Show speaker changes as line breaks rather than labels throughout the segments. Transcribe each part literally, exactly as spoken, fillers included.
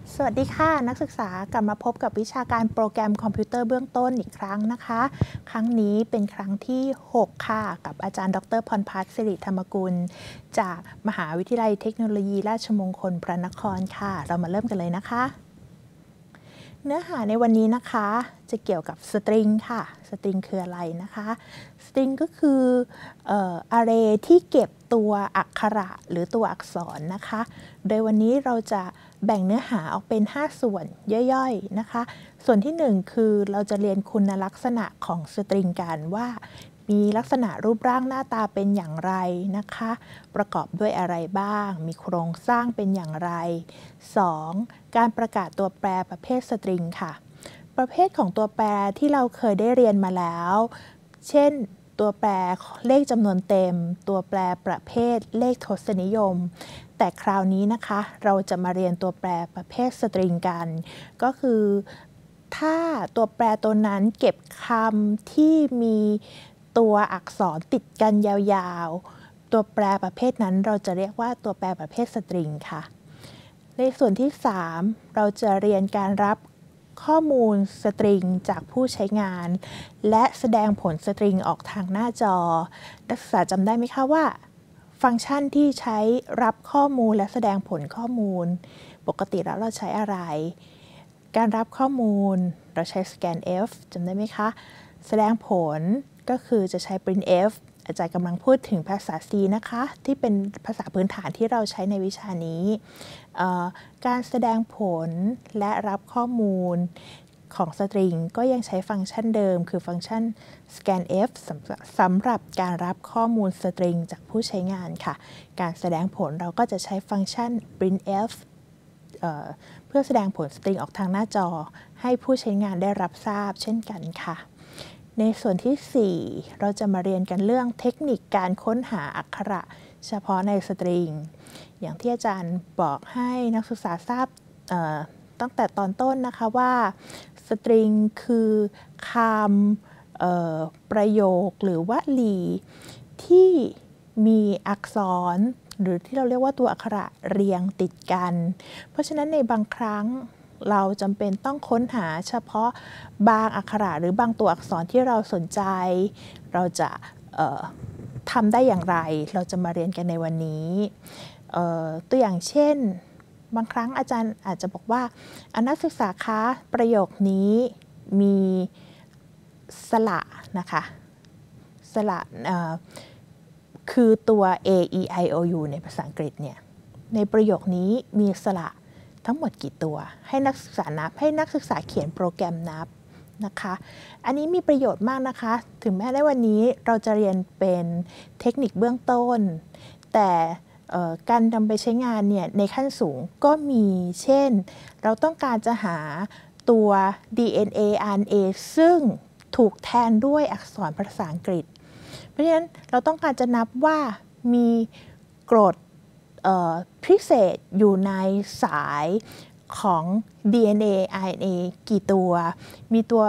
สวัสดีค่ะนักศึกษากลับมาพบกับวิชาการโปรแกรมคอมพิวเตอร์เบื้องต้นอีกครั้งนะคะ ครั้งนี้เป็นครั้งที่หกค่ะกับอาจารย์ดรพรพัฒน์สิริธรรมกุลจากมหาวิทยาลัยเทคโนโลยีราชมงคลพระนครค่ะเรามาเริ่มกันเลยนะคะเนื้อหาในวันนี้นะคะจะเกี่ยวกับสตริงค่ะสตริงคืออะไรนะคะสตริงก็คือเอ่อ array ที่เก็บตัวอักขระหรือตัวอักษรนะคะโดยวันนี้เราจะแบ่งเนื้อหาออกเป็นห้าส่วนย่อยๆนะคะส่วนที่หนึ่งคือเราจะเรียนคุณลักษณะของสตริงกันว่ามีลักษณะรูปร่างหน้าตาเป็นอย่างไรนะคะประกอบด้วยอะไรบ้างมีโครงสร้างเป็นอย่างไร สอง. การประกาศตัวแปรประเภทสตริงค่ะประเภทของตัวแปรที่เราเคยได้เรียนมาแล้วเช่นตัวแปรเลขจำนวนเต็มตัวแปรประเภทเลขทศนิยมแต่คราวนี้นะคะเราจะมาเรียนตัวแปรประเภทสตริงกันก็คือถ้าตัวแปรตัวนั้นเก็บคำที่มีตัวอักษรติดกันยาวๆตัวแปรประเภทนั้นเราจะเรียกว่าตัวแปรประเภทสตริงค่ะในส่วนที่สามเราจะเรียนการรับข้อมูลสตริงจากผู้ใช้งานและแสดงผลสตริงออกทางหน้าจอนักศึกษาจำได้ไหมคะว่าฟังก์ชันที่ใช้รับข้อมูลและแสดงผลข้อมูลปกติแล้วเราใช้อะไรการรับข้อมูลเราใช้ scanf จำได้ไหมคะแสดงผลก็คือจะใช้ printf อาจารย์กำลังพูดถึงภาษา C นะคะที่เป็นภาษาพื้นฐานที่เราใช้ในวิชานี้การแสดงผลและรับข้อมูลของสตริงก็ยังใช้ฟังก์ชันเดิมคือฟังก์ชัน scanf สำหรับการรับข้อมูลสตริงจากผู้ใช้งานค่ะการแสดงผลเราก็จะใช้ฟังก์ชัน printf เอ่อเพื่อแสดงผลสตริงออกทางหน้าจอให้ผู้ใช้งานได้รับทราบเช่นกันค่ะในส่วนที่สี่เราจะมาเรียนกันเรื่องเทคนิคการค้นหาอักขระเฉพาะในสตริงอย่างที่อาจารย์บอกให้นักศึกษาทราบตั้งแต่ตอนต้นนะคะว่าสตริงคือคำประโยคหรือวลีที่มีอักษรหรือที่เราเรียกว่าตัวอักขระเรียงติดกันเพราะฉะนั้นในบางครั้งเราจำเป็นต้องค้นหาเฉพาะบางอักขระหรือบางตัวอักษรที่เราสนใจเราจะทำได้อย่างไรเราจะมาเรียนกันในวันนี้ตัวอย่างเช่นบางครั้งอาจารย์อาจจะบอกว่านักศึกษาคะประโยคนี้มีสระนะคะสระคือตัว a e i o u ในภาษาอังกฤษเนี่ยในประโยคนี้มีสระทั้งหมดกี่ตัวให้นักศึกษานับให้นักศึกษาเขียนโปรแกรมนับนะคะอันนี้มีประโยชน์มากนะคะถึงแม้ในวันนี้เราจะเรียนเป็นเทคนิคเบื้องต้นแต่การนำไปใช้งานเนี่ยในขั้นสูงก็มีเช่นเราต้องการจะหาตัว ดี เอ็น เอ อาร์ เอ็น เอ ซึ่งถูกแทนด้วยอักษรภาษาอังกฤษเพราะฉะนั้นเราต้องการจะนับว่ามีกรดพิเศษอยู่ในสายของ ดี เอ็น เอ อาร์ เอ็น เอ กี่ตัวมีตัว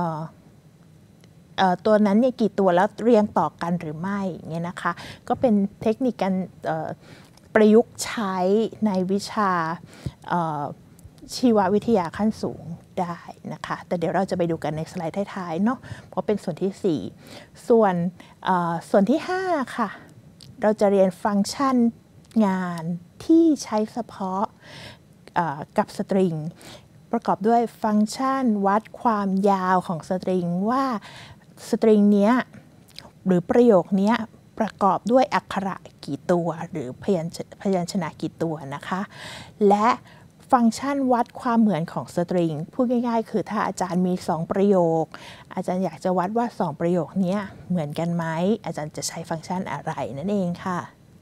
ตัวนั้นเนี่ยกี่ตัวแล้วเรียงต่อกันหรือไม่เงี้ยนะคะก็เป็นเทคนิคการประยุกต์ใช้ในวิชาชีววิทยาขั้นสูงได้นะคะแต่เดี๋ยวเราจะไปดูกันในสไลด์ท้ายๆเนาะเพราะเป็นส่วนที่สี่ส่วนส่วนที่ห้าค่ะเราจะเรียนฟังก์ชันงานที่ใช้เฉพาะกับสตริงประกอบด้วยฟังก์ชันวัดความยาวของสตริงว่าสตริงเนี้ยหรือประโยคนี้ประกอบด้วยอักขระกี่ตัวหรือพยัญชพยัญชนะกี่ตัวนะคะและฟังก์ชันวัดความเหมือนของสตริงพูดง่ายๆคือถ้าอาจารย์มีสองประโยคอาจารย์อยากจะวัดว่าสองประโยคนี้เหมือนกันไหมอาจารย์จะใช้ฟังก์ชันอะไรนั่นเองค่ะ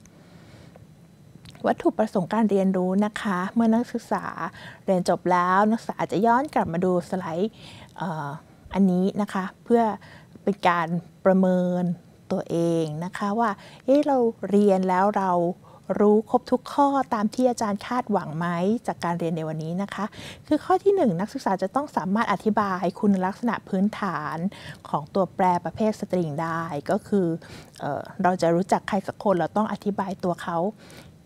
วัตถุประสงค์การเรียนรู้นะคะเมื่อนักศึกษาเรียนจบแล้วนักศึกษาอาจจะย้อนกลับมาดูสไลด์อันนี้นะคะเพื่อเป็นการประเมินตัวเองนะคะว่าเอ๊ะเราเรียนแล้วเรารู้ครบทุกข้อตามที่อาจารย์คาดหวังไหมจากการเรียนในวันนี้นะคะคือข้อที่หนึ่งนักศึกษาจะต้องสามารถอธิบายคุณลักษณะพื้นฐานของตัวแปรประเภทสตริงได้ก็คือเอ่อเราจะรู้จักใครสักคนเราต้องอธิบายตัวเขา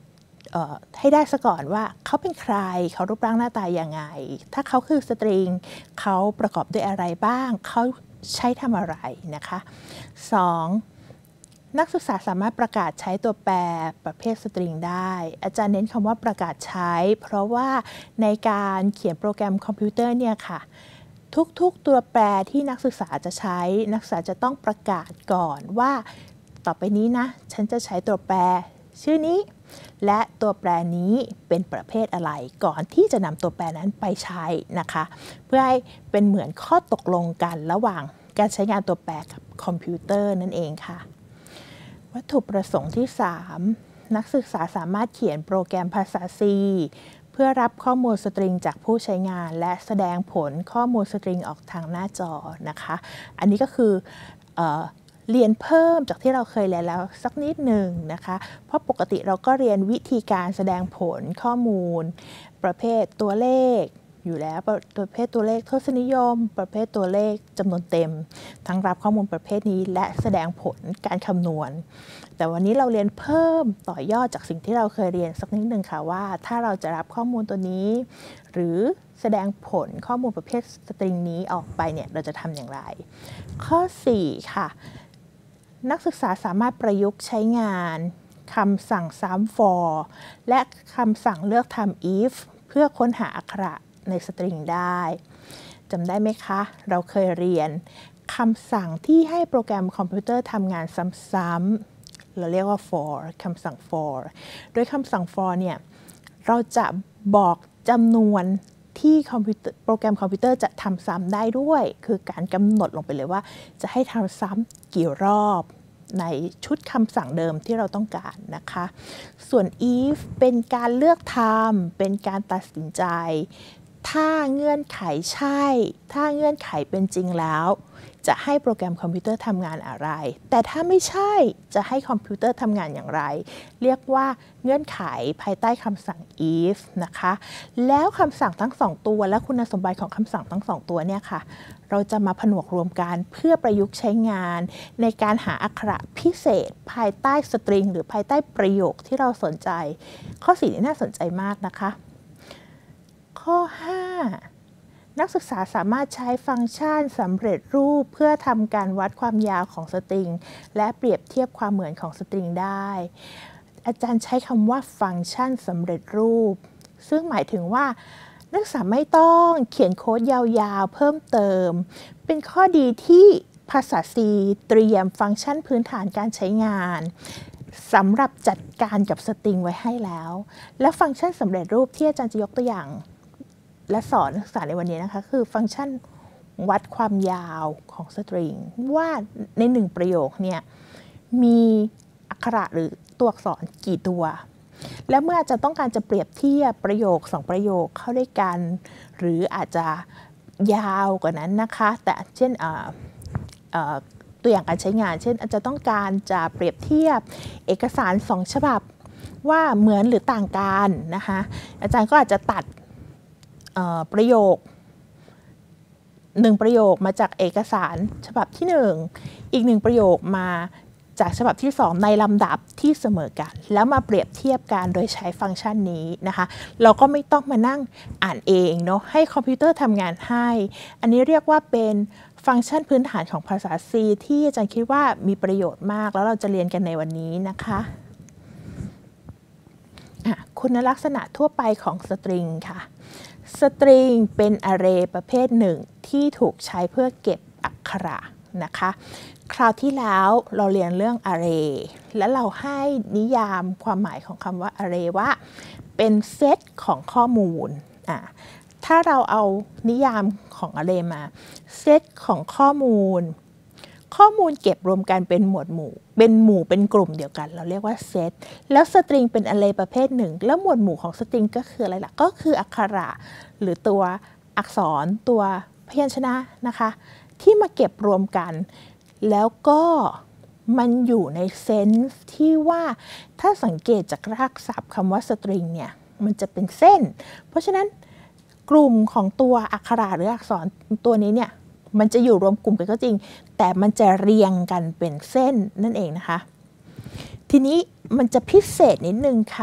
ให้ได้ซะก่อนว่าเขาเป็นใครเขารูปร่างหน้าตายังไงถ้าเขาคือสตริงเขาประกอบด้วยอะไรบ้างเขาใช้ทำอะไรนะคะสองนักศึกษาสามารถประกาศใช้ตัวแปรประเภทสตริงได้อาจารย์เน้นคำว่าประกาศใช้เพราะว่าในการเขียนโปรแกรมคอมพิวเตอร์เนี่ยค่ะทุกๆตัวแปรที่นักศึกษาจะใช้นักศึกษาจะต้องประกาศก่อนว่าต่อไปนี้นะฉันจะใช้ตัวแปรชื่อนี้และตัวแปรนี้เป็นประเภทอะไรก่อนที่จะนำตัวแปรนั้นไปใช้นะคะเพื่อให้เป็นเหมือนข้อตกลงกันระหว่างการใช้งานตัวแปรกับคอมพิวเตอร์นั่นเองค่ะวัตถุประสงค์ที่สามนักศึกษาสามารถเขียนโปรแกรมภาษา C เพื่อรับข้อมูลสตริงจากผู้ใช้งานและแสดงผลข้อมูลสตริงออกทางหน้าจอนะคะอันนี้ก็คือเอ่อเรียนเพิ่มจากที่เราเคยเรียนแล้วสักนิดหนึ่งนะคะเพราะปกติเราก็เรียนวิธีการแสดงผลข้อมูลประเภทตัวเลขอยู่แล้วประเภทตัวเลขทศนิยมประเภทตัวเลขจำนวนเต็มทั้งรับข้อมูลประเภทนี้และแสดงผลการคำนวณแต่วันนี้เราเรียนเพิ่มต่อยอดจากสิ่งที่เราเคยเรียนสักนิดหนึ่งค่ะว่าถ้าเราจะรับข้อมูลตัวนี้หรือแสดงผลข้อมูลประเภทสตริงนี้ออกไปเนี่ยเราจะทำอย่างไรข้อสี่ค่ะนักศึกษาสามารถประยุกต์ใช้งานคำสั่งซ้ำ for และคำสั่งเลือกทำ if เพื่อค้นหาอักขระในสตริงได้จำได้ไหมคะเราเคยเรียนคำสั่งที่ให้โปรแกรมคอมพิวเตอร์ทำงานซ้ำๆเราเรียกว่า for คำสั่ง for โดยคำสั่ง for เนี่ยเราจะบอกจำนวนที่คอมพิวเตอร์โปรแกรมคอมพิวเตอร์จะทำซ้ำได้ด้วยคือการกำหนดลงไปเลยว่าจะให้ทำซ้ำกี่รอบในชุดคำสั่งเดิมที่เราต้องการนะคะส่วน if เป็นการเลือกทำเป็นการตัดสินใจถ้าเงื่อนไขใช่ถ้าเงื่อนไขเป็นจริงแล้วจะให้โปรแกรมคอมพิวเตอร์ทำงานอะไรแต่ถ้าไม่ใช่จะให้คอมพิวเตอร์ทำงานอย่างไรเรียกว่าเงื่อนไขภายใต้คำสั่ง if นะคะแล้วคำสั่งทั้งสองตัวและคุณสมบัติของคำสั่งทั้งสองตัวเนี่ยค่ะเราจะมาผนวกรวมกันเพื่อประยุกต์ใช้งานในการหาอักขระพิเศษภายใต้สตริงหรือภายใต้ประโยคที่เราสนใจข้อสี่นี้น่าสนใจมากนะคะข้อห้านักศึกษาสามารถใช้ฟังก์ชันสำเร็จรูปเพื่อทำการวัดความยาวของสตริงและเปรียบเทียบความเหมือนของสตริงได้อาจารย์ใช้คำว่าฟังก์ชันสำเร็จรูปซึ่งหมายถึงว่านักศึกษาไม่ต้องเขียนโค้ดยาวๆเพิ่มเติมเป็นข้อดีที่ภาษา C เตรียมฟังก์ชันพื้นฐานการใช้งานสำหรับจัดการกับสตริงไว้ให้แล้วและฟังก์ชันสำเร็จรูปที่อาจารย์จะยกตัวอย่างและสอนนักศึกษาในวันนี้นะคะคือฟังก์ชันวัดความยาวของสตริงว่าในหนึ่งประโยคเนี่ยมีอักขระหรือตัวอักษรกี่ตัวและเมื่ออาจจะต้องการจะเปรียบเทียบประโยคสองประโยคเข้าด้วยกันหรืออาจจะยาวกว่านั้นนะคะแต่เช่นตัวอย่างการใช้งานเช่นอาจจะต้องการจะเปรียบเทียบเอกสารสองฉบับว่าเหมือนหรือต่างกันนะคะอาจารย์ก็อาจจะตัดประโยคหนึ่งประโยคมาจากเอกสารฉบับที่หนึ่งอีกหนึ่งประโยคมาจากฉบับที่สองในลำดับที่เสมอกันแล้วมาเปรียบเทียบกันโดยใช้ฟังก์ชันนี้นะคะเราก็ไม่ต้องมานั่งอ่านเองเนาะให้คอมพิวเตอร์ทำงานให้อันนี้เรียกว่าเป็นฟังก์ชันพื้นฐานของภาษา C ที่อาจารย์คิดว่ามีประโยชน์มากแล้วเราจะเรียนกันในวันนี้นะคะคุณลักษณะทั่วไปของสตริงค่ะสตริงเป็นอาร์เรย์ประเภทหนึ่งที่ถูกใช้เพื่อเก็บอักขระนะคะคราวที่แล้วเราเรียนเรื่อง array และเราให้นิยามความหมายของคำว่า array ว่าเป็นเซตของข้อมูลอ่ะถ้าเราเอานิยามของ array มาเซตของข้อมูลข้อมูลเก็บรวมกันเป็นหมวดหมู่เป็นหมู่เป็นกลุ่มเดียวกันเราเรียกว่าเซตแล้วสตริงเป็น array ประเภทหนึ่งแล้วหมวดหมู่ของสตริงก็คืออะไรล่ะก็คืออักขระหรือตัวอักษรตัวพยัญชนะนะคะที่มาเก็บรวมกันแล้วก็มันอยู่ในเซนส์ที่ว่าถ้าสังเกตจากรากศัพท์คำว่าสตริงเนี่ยมันจะเป็นเส้นเพราะฉะนั้นกลุ่มของตัวอักขระหรืออักษรตัวนี้เนี่ยมันจะอยู่รวมกลุ่มกันก็จริงแต่มันจะเรียงกันเป็นเส้นนั่นเองนะคะทีนี้มันจะพิเศษนิดนึงค่ะ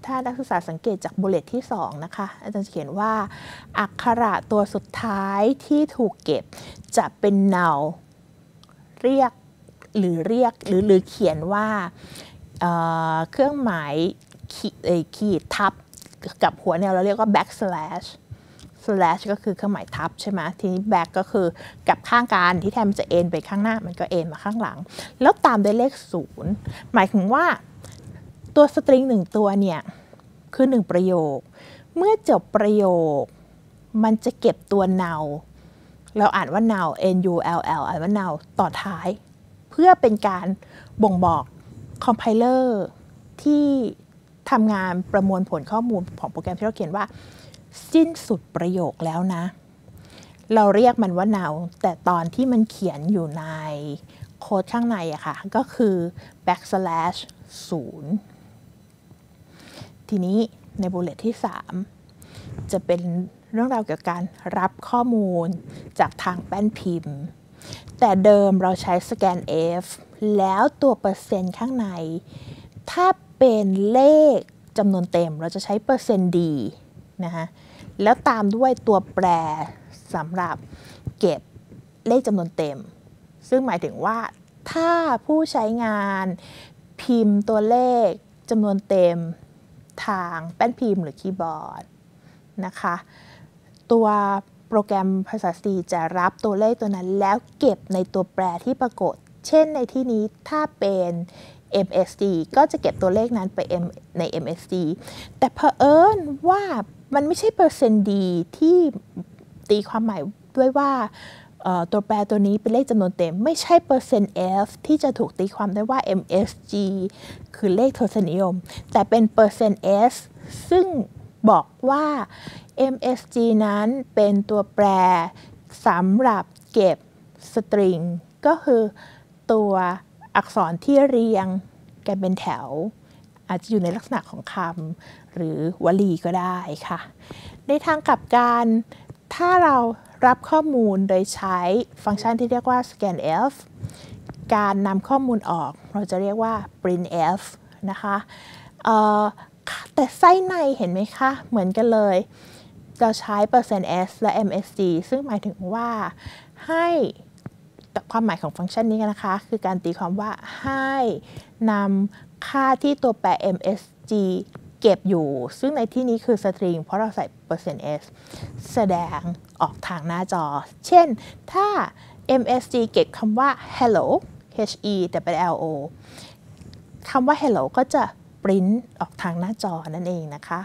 ถ้านักศึกษาสังเกตจากบุลเลตที่สองนะคะอาจารย์เขียนว่าอักขระตัวสุดท้ายที่ถูกเก็บจะเป็น null เรียกหรือเรียกหรือหรือเขียนว่าเอ่อเครื่องหมายขีดทับกับหัวแนวเราเรียกว่า backslash slash ก็คือเครื่องหมายทับใช่ไหมทีนี้ back ก็คือกับข้างกันที่แทนมันจะเอ็นไปข้างหน้ามันก็เอ็นมาข้างหลังแล้วตามด้วยเลขศูนย์หมายถึงว่าตัวสตริงหนึ่งตัวเนี่ยคือหนึ่งประโยคเมื่อจบประโยคมันจะเก็บตัว null เราอ่านว่า null n u l l อ่านว่า null ต่อท้ายเพื่อเป็นการบ่งบอกคอมไพเลอร์ที่ทำงานประมวลผลข้อมูลของโปรแกรมที่เราเขียนว่าสิ้นสุดประโยคแล้วนะเราเรียกมันว่า null แต่ตอนที่มันเขียนอยู่ในโค้ดข้างในอะค่ะก็คือ backslash ศูนย์ทีนี้ในบุลเลตที่สามจะเป็นเรื่องราวเกี่ยวกับการรับข้อมูลจากทางแป้นพิมพ์แต่เดิมเราใช้ scanf แล้วตัวเปอร์เซ็นต์ข้างในถ้าเป็นเลขจำนวนเต็มเราจะใช้เปอร์เซ็นต์ d นะคะแล้วตามด้วยตัวแปรสำหรับเก็บเลขจำนวนเต็มซึ่งหมายถึงว่าถ้าผู้ใช้งานพิมพ์ตัวเลขจำนวนเต็มทางแป้นพิมพ์หรือคีย์บอร์ดนะคะตัวโปรแกรมภาษา C จะรับตัวเลขตัวนั้นแล้วเก็บในตัวแปรที่ปรากฏเช่นในที่นี้ถ้าเป็น เอ็ม เอส ดี ก็จะเก็บตัวเลขนั้นไปใน เอ็ม เอส ดี แต่เผอิญว่ามันไม่ใช่เปอร์เซ็นต์ d ที่ตีความหมายด้วยว่าตัวแปรตัวนี้เป็นเลขจำนวนเต็มไม่ใช่เปอร์เซ็นต์ f ที่จะถูกตีความได้ว่า เอ็ม เอส จี คือเลขทศนิยมแต่เป็นเปอร์เซ็นต์ s ซึ่งบอกว่า เอ็ม เอส จี นั้นเป็นตัวแปรสำหรับเก็บสตริงก็คือตัวอักษรที่เรียงกันเป็นแถวอาจจะอยู่ในลักษณะของคำหรือวลีก็ได้ค่ะในทางกลับกันถ้าเรารับข้อมูลโดยใช้ฟังก์ชันที่เรียกว่า scanf การนำข้อมูลออกเราจะเรียกว่า printf นะคะแต่ไส้ในเห็นไหมคะเหมือนกันเลยเราใช้ %s และ เอ็ม เอส ดี ซึ่งหมายถึงว่าให้ความหมายของฟังก์ชันนี้กันนะคะคือการตีความว่าให้นำค่าที่ตัวแปร เอ็ม เอส จี เก็บอยู่ซึ่งในที่นี้คือสตริงเพราะเราใส่ %s แสดงออกทางหน้าจอเช่นถ้า เอ็ม เอส จี เก็บคำว่า hello h e แต่เป็น l o คำว่า hello ก็จะปริ้นออกทางหน้าจอนั่นเองนะคะ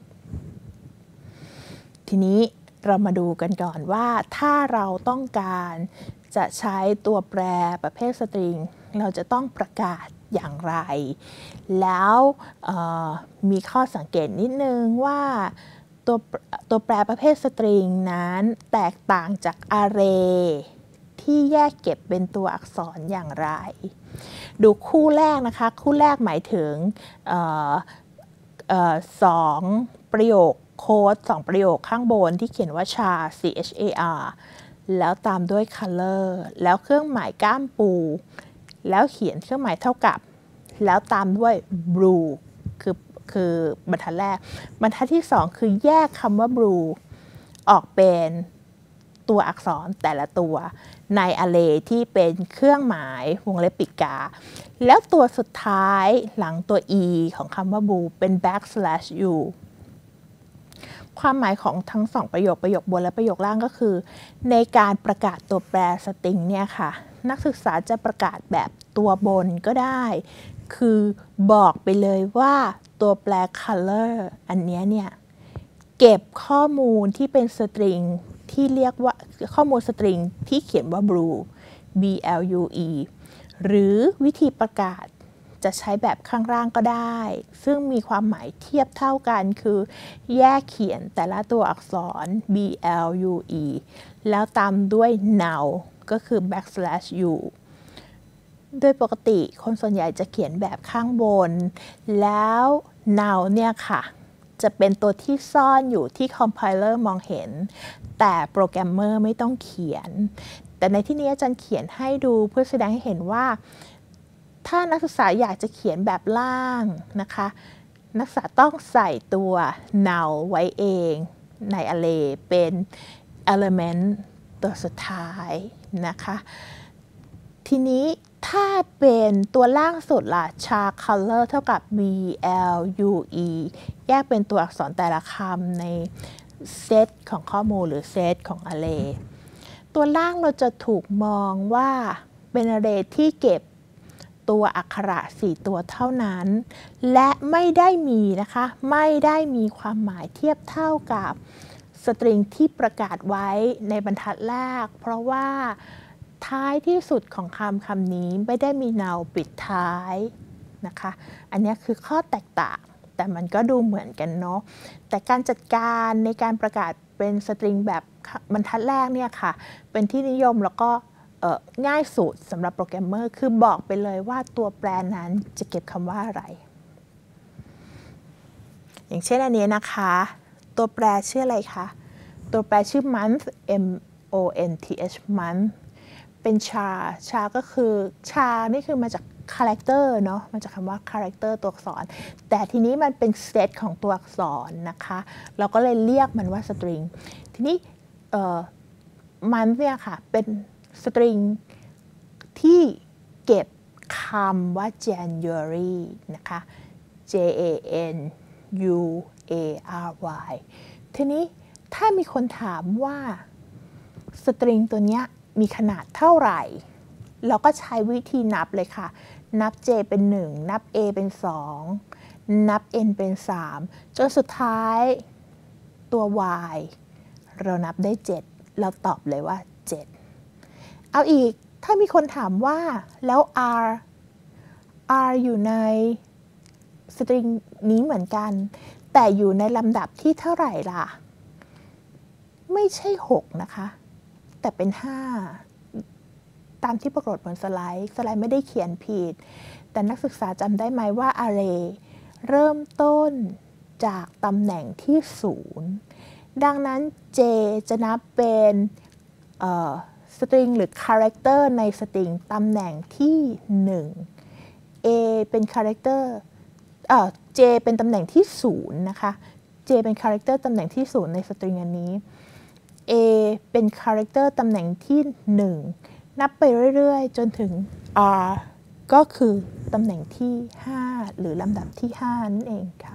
ทีนี้เรามาดูกันก่อนว่าถ้าเราต้องการจะใช้ตัวแปรประเภทสตริงเราจะต้องประกาศอย่างไรแล้วมีข้อสังเกตนิดนึงว่าตัวตัวแปรประเภทสตริงนั้นแตกต่างจาก array ที่แยกเก็บเป็นตัวอักษรอย่างไรดูคู่แรกนะคะคู่แรกหมายถึงสองประโยคโค้ดสองประโยคข้างบนที่เขียนว่า char c h a r แล้วตามด้วย color แล้วเครื่องหมายก้ามปูแล้วเขียนเครื่องหมายเท่ากับแล้วตามด้วย blue คือคือบรรทัดแรกบรรทัดที่สองคือแยกคำว่า blue ออกเป็นตัวอักษรแต่ละตัวใน array ที่เป็นเครื่องหมายวงเล็บปิดกาแล้วตัวสุดท้ายหลังตัว e ของคำว่า blue เป็น backslash uความหมายของทั้งสองประโยคประโยคบนและประโยคล่างก็คือในการประกาศตัวแปรสตริงเนี่ยค่ะนักศึกษาจะประกาศแบบตัวบนก็ได้คือบอกไปเลยว่าตัวแปร color อันนี้เนี่ยเก็บข้อมูลที่เป็นสตริงที่เรียกว่าข้อมูลสตริงที่เขียนว่า blue b l u e หรือวิธีประกาศจะใช้แบบข้างล่างก็ได้ซึ่งมีความหมายเทียบเท่ากันคือแยกเขียนแต่ละตัวอักษร b l u e แล้วตามด้วย null ก็คือ backslash u โดยปกติคนส่วนใหญ่จะเขียนแบบข้างบนแล้ว null เนี่ยค่ะจะเป็นตัวที่ซ่อนอยู่ที่คอมไพเลอร์มองเห็นแต่โปรแกรมเมอร์ไม่ต้องเขียนแต่ในที่นี้อาจารย์เขียนให้ดูเพื่อแสดงให้เห็นว่าถ้านักศึกษาอยากจะเขียนแบบล่างนะคะนักศึกษาต้องใส่ตัว null ไว้เองใน array เป็น element ตัวสุดท้ายนะคะทีนี้ถ้าเป็นตัวล่างสุดล่ะ char color เท่ากับ b l u e แยกเป็นตัวอักษรแต่ละคำในเซตของข้อมูลหรือเซตของ array ตัวล่างเราจะถูกมองว่าเป็น array ที่เก็บตัวอักขระสี่ตัวเท่านั้นและไม่ได้มีนะคะไม่ได้มีความหมายเทียบเท่ากับสตริงที่ประกาศไว้ในบรรทัดแรกเพราะว่าท้ายที่สุดของคำคำนี้ไม่ได้มี null ปิดท้ายนะคะอันนี้คือข้อแตกต่างแต่มันก็ดูเหมือนกันเนาะแต่การจัดการในการประกาศเป็นสตริงแบบบรรทัดแรกเนี่ยค่ะเป็นที่นิยมแล้วก็ง่ายสุดสำหรับโปรแกรมเมอร์คือบอกไปเลยว่าตัวแปรนั้นจะเก็บคำว่าอะไรอย่างเช่นอันนี้นะคะตัวแปรชื่ออะไรคะตัวแปรชื่อ month m o n t h month เป็น char char ก็คือ char นี่คือมาจาก character เนาะมาจากคำว่า character ตัวอักษรแต่ทีนี้มันเป็นเซตของตัวอักษรนะคะเราก็เลยเรียกมันว่า string ทีนี้ month เนี่ยค่ะเป็นสตริงที่เก็บคำว่า January นะคะ J A N U A R Y ทีนี้ถ้ามีคนถามว่าสตริงตัวนี้มีขนาดเท่าไหร่เราก็ใช้วิธีนับเลยค่ะนับ J เป็นหนึ่งนับ A เป็นสองนับ N เป็นสามจนสุดท้ายตัว Y เรานับได้เจ็ดเราตอบเลยว่าเจ็ดเอาอีกถ้ามีคนถามว่าแล้ว R R อยู่ในสตริงนี้เหมือนกันแต่อยู่ในลำดับที่เท่าไหร่ล่ะไม่ใช่หกนะคะแต่เป็นห้าตามที่ปรากฏบนสไลด์สไลด์ไม่ได้เขียนผิดแต่นักศึกษาจำได้ไหมว่า array เริ่มต้นจากตำแหน่งที่ศูนย์ดังนั้น J จะนับเป็นสตริงหรือ character ในสตริงตำแหน่งที่หนึ่ง A เป็น character เอ่อ J เป็นตำแหน่งที่ศูนย์นะคะ J เป็น character ตำแหน่งที่ศูนย์ในสตริงอันนี้ A เป็น character ตำแหน่งที่หนึ่งนับไปเรื่อยๆจนถึง R ก็คือตำแหน่งที่ห้าหรือลำดับที่ห้านั่นเองค่ะ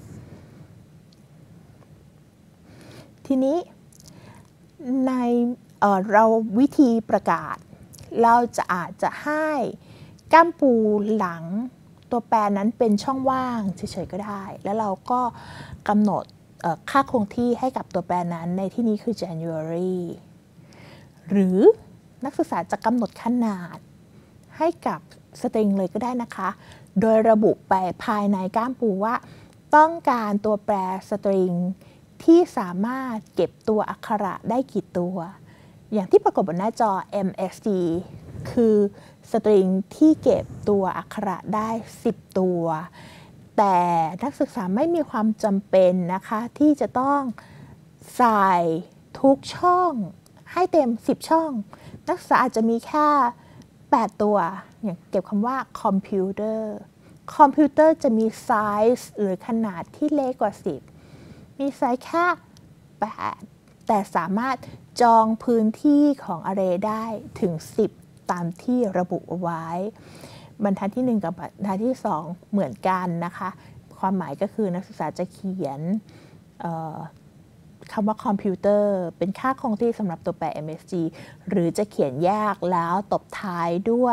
ทีนี้ในเอ่อเราวิธีประกาศเราจะอาจจะให้ก้ามปูหลังตัวแปรนั้นเป็นช่องว่างเฉยๆก็ได้แล้วเราก็กำหนดค่าคงที่ให้กับตัวแปรนั้นในที่นี้คือ January หรือนักศึกษาจะกำหนดขนาดให้กับสตริงเลยก็ได้นะคะโดยระบุไปภายในก้ามปูว่าต้องการตัวแปรสตริงที่สามารถเก็บตัวอักขระได้กี่ตัวอย่างที่ปรากฏบนหน้าจอ เอ็ม เอส ดี คือสตริงที่เก็บตัวอักขระได้สิบตัวแต่นักศึกษาไม่มีความจำเป็นนะคะที่จะต้องใส่ทุกช่องให้เต็มสิบช่องนักศึกษาอาจจะมีแค่แปดตัวอย่างเก็บคำว่าคอมพิวเตอร์คอมพิวเตอร์จะมีไซส์หรือขนาดที่เล็กกว่าสิบมีไซส์แค่แปดแต่สามารถจองพื้นที่ของ array ได้ถึงสิบตามที่ระบุเอาไว้บรรทัดที่หนึ่งกับบรรทัดที่สองเหมือนกันนะคะความหมายก็คือนักศึกษาจะเขียนคำว่าคอมพิวเตอร์เป็นค่าคงที่สำหรับตัวแปร เอ็ม เอส จี หรือจะเขียนแยกแล้วตบท้ายด้วย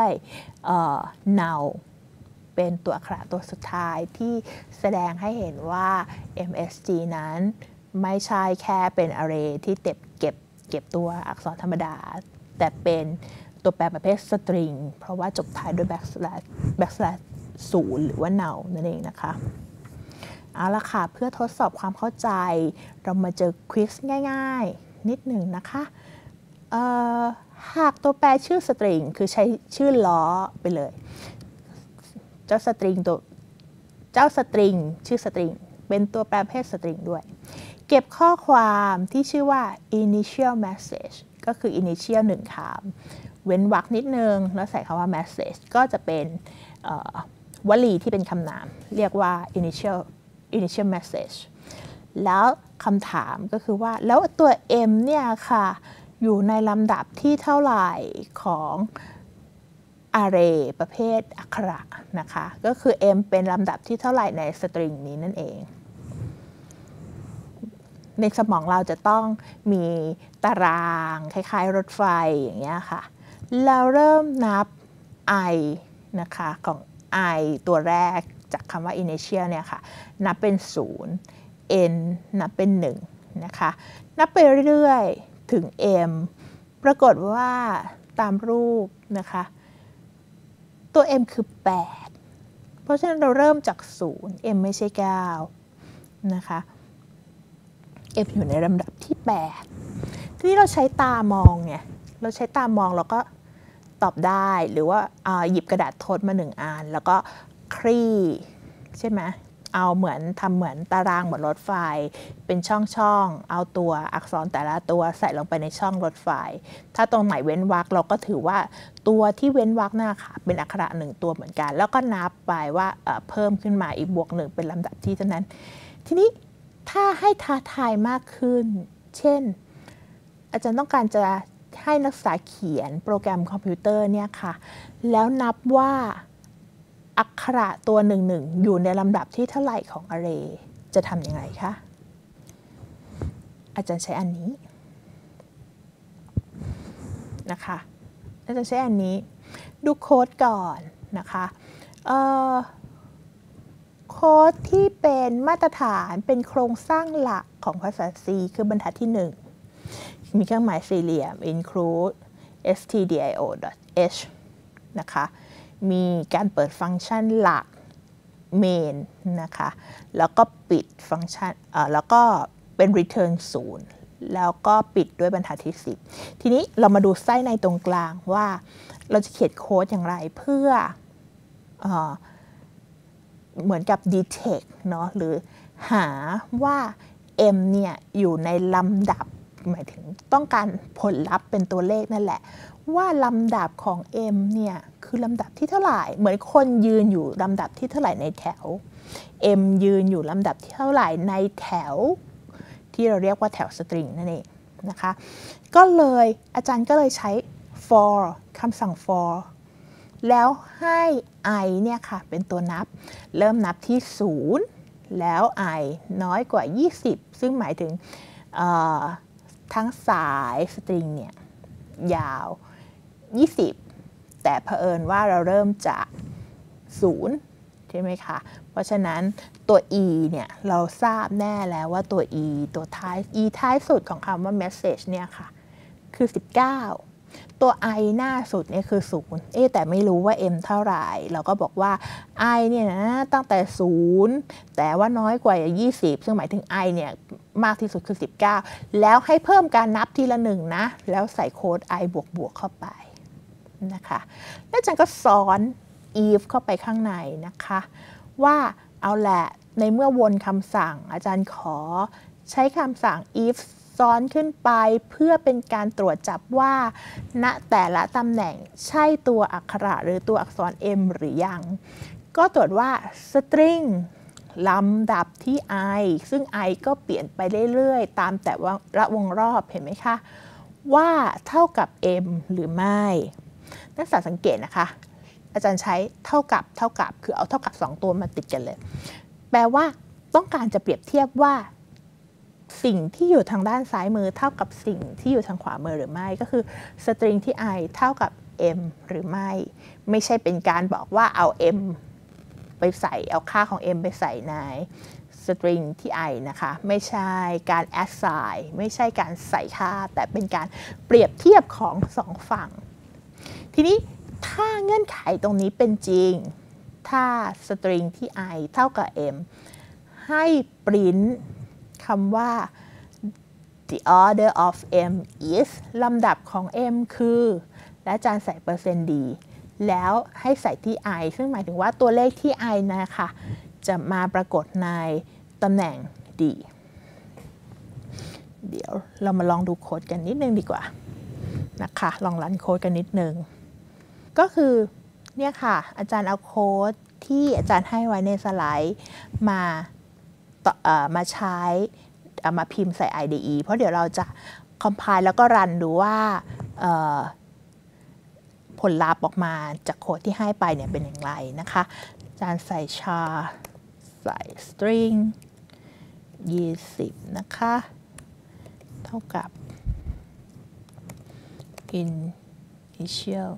null เป็นตัวอักขระตัวสุดท้ายที่แสดงให้เห็นว่า เอ็ม เอส จี นั้นไม่ใช่แค่เป็น array ที่เก็บเก็บเก็บตัวอักษรธรรมดาแต่เป็นตัวแปรประเภทสตริงเพราะว่าจบท้ายด้วย backslash backslash ศูนย์หรือว่า null นั่นเองนะคะเอาละค่ะเพื่อทดสอบความเข้าใจเรามาเจอควิซง่ายๆนิดหนึ่งนะคะหากตัวแปรชื่อสตริงคือใช้ชื่อล้อไปเลยเจ้าสตริงตัวเจ้าสตริงชื่อสตริงเป็นตัวแปรประเภทสตริงด้วยเก็บข้อความที่ชื่อว่า initial message ก็คือ initial หนึ่งคำเว้นวรรคนิดนึงแล้วใส่คำว่า message ก็จะเป็นวลีที่เป็นคำนามเรียกว่า initial initial message แล้วคำถามก็คือว่าแล้วตัว M เนี่ยค่ะอยู่ในลำดับที่เท่าไหร่ของ array ประเภทอักขระนะคะก็คือ M เป็นลำดับที่เท่าไหร่ในสตริงนี้นั่นเองในสมองเราจะต้องมีตารางคล้ายๆรถไฟอย่างเงี้ยค่ะเราเริ่มนับ i นะคะของ i ตัวแรกจากคำว่า initial เนี่ยค่ะนับเป็นศูนย์ n นับเป็นหนึ่งนะคะนับไปเรื่อยๆถึง m ปรากฏว่าตามรูปนะคะตัว m คือแปดเพราะฉะนั้นเราเริ่มจากศูนย์ m ไม่ใช่เก้านะคะ m อยู่ในลำดับที่แปดทีนี้เราใช้ตามองไงเราใช้ตามองเราก็ตอบได้หรือว่าหยิบกระดาษทดมาหนึ่งอันแล้วก็คลี่ใช่ไหมเอาเหมือนทำเหมือนตารางเหมือนรถไฟเป็นช่องๆเอาตัวอักษรแต่ละตัวใส่ลงไปในช่องรถไฟถ้าตรงไหนเว้นวรรคเราก็ถือว่าตัวที่เว้นวรรคน่ะค่ะเป็นอักขระหนึ่งตัวเหมือนกันแล้วก็นับไปว่าเพิ่มขึ้นมาอีกบวกหนึ่งเป็นลำดับที่เท่านั้นทีนี้ถ้าให้ท้าทายมากขึ้นเช่นอาจารย์ต้องการจะให้นักศึกษาเขียนโปรแกรมคอมพิวเตอร์เนี่ยค่ะแล้วนับว่าอักขระตัวหนึ่งหนึ่งอยู่ในลำดับที่เท่าไหร่ของ array จะทำยังไงคะอาจารย์ใช้อันนี้นะคะอาจารย์ใช้อันนี้ดูโค้ดก่อนนะคะเอ่อโค้ดที่เป็นมาตรฐานเป็นโครงสร้างหลักของภาษา C คือบรรทัดที่หนึ่งมีเครื่องหมายสี่เหลี่ยม include stdio.h นะคะมีการเปิดฟังก์ชันหลัก main นะคะแล้วก็ปิดฟังก์ชันแล้วก็เป็น return ศูนย์แล้วก็ปิดด้วยบรรทัดที่สิบทีนี้เรามาดูไส้ในตรงกลางว่าเราจะเขียนโค้ดอย่างไรเพื่อเอ่อเหมือนกับ detect เนาะหรือหาว่า m เนี่ยอยู่ในลำดับหมายถึงต้องการผลลัพธ์เป็นตัวเลขนั่นแหละว่าลำดับของ m เนี่ยคือลำดับที่เท่าไหร่เหมือนคนยืนอยู่ลำดับที่เท่าไหร่ในแถว m ยืนอยู่ลำดับที่เท่าไหร่ในแถวที่เราเรียกว่าแถวสตริงนั่นเองนะคะก็เลยอาจารย์ก็เลยใช้ for คำสั่ง for แล้วให้ i เนี่ยค่ะเป็นตัวนับเริ่มนับที่ศูนย์แล้ว i น้อยกว่ายี่สิบซึ่งหมายถึงทั้งสายสตริงเนี่ยยาวยี่สิบแต่เผอิญว่าเราเริ่มจากศูนย์ใช่ไหมคะเพราะฉะนั้นตัว e เนี่ยเราทราบแน่แล้วว่าตัว e ตัวท้าย e ท้ายสุดของคำว่า message เนี่ยค่ะคือสิบเก้าตัว i หน้าสุดเนี่ยคือศูนย์เอ๊ะแต่ไม่รู้ว่า m เท่าไหร่เราก็บอกว่า i เนี่ยนะตั้งแต่ศูนย์แต่ว่าน้อยกว่ายี่สิบซึ่งหมายถึง i เนี่ยมากที่สุดคือสิบเก้าแล้วให้เพิ่มการนับทีละหนึ่งนะแล้วใส่โค้ด i บวกบวกเข้าไปนะคะแล้วอาจารย์ก็ซ้อน if เข้าไปข้างในนะคะว่าเอาแหละในเมื่อวนคำสั่งอาจารย์ขอใช้คำสั่ง if ซ้อนขึ้นไปเพื่อเป็นการตรวจจับว่าณแต่ละตำแหน่งใช่ตัวอักขระหรือตัวอักษร m หรือยังก็ตรวจว่า string ลำดับที่ i ซึ่ง i ก็เปลี่ยนไปเรื่อยๆตามแต่ว่าระวงรอบเห็นไหมคะว่าเท่ากับ m หรือไม่นักศึกษาสังเกตนะคะอาจารย์ใช้เท่ากับเท่ากับคือเอาเท่ากับสองตัวมาติดกันเลยแปลว่าต้องการจะเปรียบเทียบว่าสิ่งที่อยู่ทางด้านซ้ายมือเท่ากับสิ่งที่อยู่ทางขวามือหรือไม่ก็คือสตริงที่ i เท่ากับ m หรือไม่ไม่ใช่เป็นการบอกว่าเอา m ไปใส่เอาค่าของ m ไปใส่ในสตริงที่ i นะคะไม่ใช่การ assign ไม่ใช่การใส่ค่าแต่เป็นการเปรียบเทียบของสองฝั่งทีนี้ถ้าเงื่อนไขตรงนี้เป็นจริงถ้าสตริงที่ i เท่ากับ m ให้ปริ้นคำว่า the order of m is ลำดับของ m คือและอาจารย์ใส่เปอร์เซ็นต์ d แล้วให้ใส่ที่ i ซึ่งหมายถึงว่าตัวเลขที่ i นะคะจะมาปรากฏในตำแหน่ง d เดี๋ยวเรามาลองดูโค้ดกันนิดนึงดีกว่านะคะลองรันโค้ดกันนิดนึงก็คือเนี่ยค่ะอาจารย์เอาโค้ดที่อาจารย์ให้ไว้ในสไลด์มามาใช้มาพิมพ์ใส่ ไอ ดี อี เพราะเดี๋ยวเราจะ compile แล้วก็รันดูว่าผลลัพธ์ออกมาจากโค้ดที่ให้ไปเนี่ยเป็นอย่างไรนะคะอาจารย์ใส่ชาใส่ string ยี่สิบนะคะเท่ากับ initial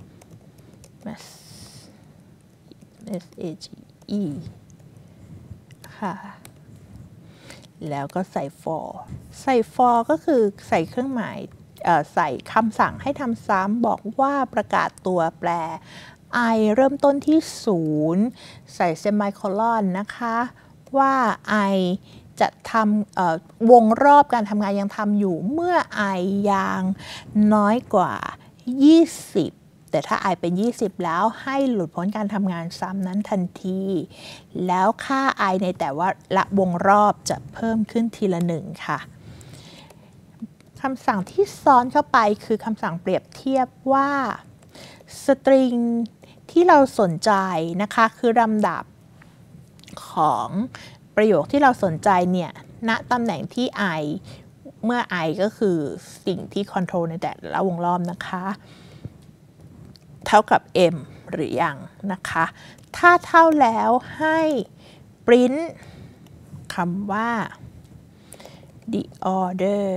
message ค่ะแล้วก็ใส่ for ใส่ for ก็คือใส่เครื่องหมายใส่คำสั่งให้ทำซ้ำบอกว่าประกาศตัวแปร i เริ่มต้นที่ศูนย์ใส่ semicolon นะคะว่า i จะทำวงรอบการทำงานยังทำอยู่เมื่อ i ยังน้อยกว่ายี่สิบแต่ถ้า i เป็นยี่สิบแล้วให้หลุดพ้นการทำงานซ้ำนั้นทันทีแล้วค่า i ในแต่ว่าละวงรอบจะเพิ่มขึ้นทีละหนึ่งค่ะคำสั่งที่ซ้อนเข้าไปคือคำสั่งเปรียบเทียบว่าสตริงที่เราสนใจนะคะคือลำดับของประโยคที่เราสนใจเนี่ยณตำแหน่งที่ i เมื่อ i ก็คือสิ่งที่ control ในแต่ละวงรอบนะคะเท่ากับ m หรือยังนะคะถ้าเท่าแล้วให้ print คำว่า the order